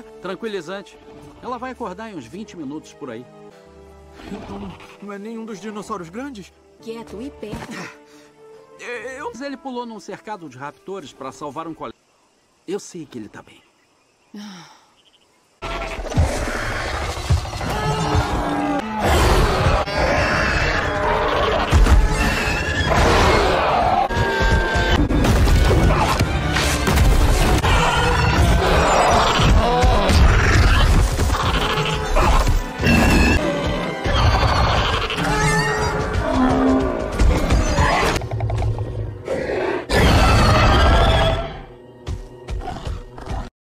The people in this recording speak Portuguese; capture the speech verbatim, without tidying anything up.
Tranquilizante. Ela vai acordar em uns vinte minutos por aí. Então, não é nenhum dos dinossauros grandes? Quieto e perto. Eu... Ele pulou num cercado de raptores para salvar um colega. Eu sei que ele tá bem. Ah.